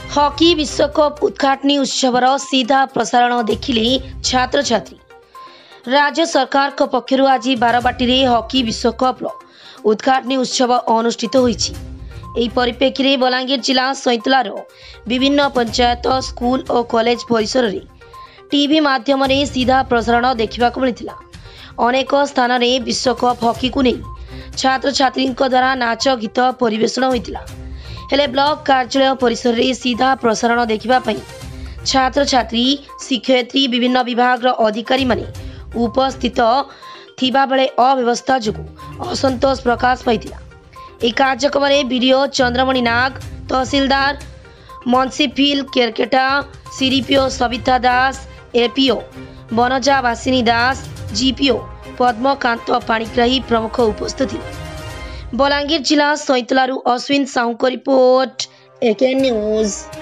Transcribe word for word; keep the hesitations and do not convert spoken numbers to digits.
Hockey विश्वकप उद्घाटनी उत्सवर सीधा प्रसारण देखिले छात्र छात्री। राज्य सरकार पक्षर आज बारबाटी हॉकी विश्वकप उद्घाटनी उत्सव अनुष्ठित होईछि। एही परिप्रेक्षी में बलांगीर जिला सैंतलार विभिन्न पंचायत स्कूल और कॉलेज परिसर में टीवी माध्यम सीधा प्रसारण देखा मिलता। अनेक स्थान में विश्वकप हॉकी को नहीं छात्र छात्री द्वारा नाच गीत परिवेषण होता। हेले ब्लॉक कार्यालय परिसर में सीधा प्रसारण देखा छात्र छात्री शिक्षयित्री विभिन्न विभाग अधिकारी माने उपस्थित थिबा बेले अव्यवस्था जो असंतोष प्रकाश पाइथिला। ए कार्यक्रम में बीडीओ चंद्रमणि नाग, तहसीलदार मुंसिफिल Kerketa, CDPO Savita Das, APO Banaja Basini Das, GPO Padmakant Panigrahi प्रमुख उपस्थित थे। बलांगीर जिला सैंतलारू अश्विन साहू को रिपोर्ट, एके न्यूज।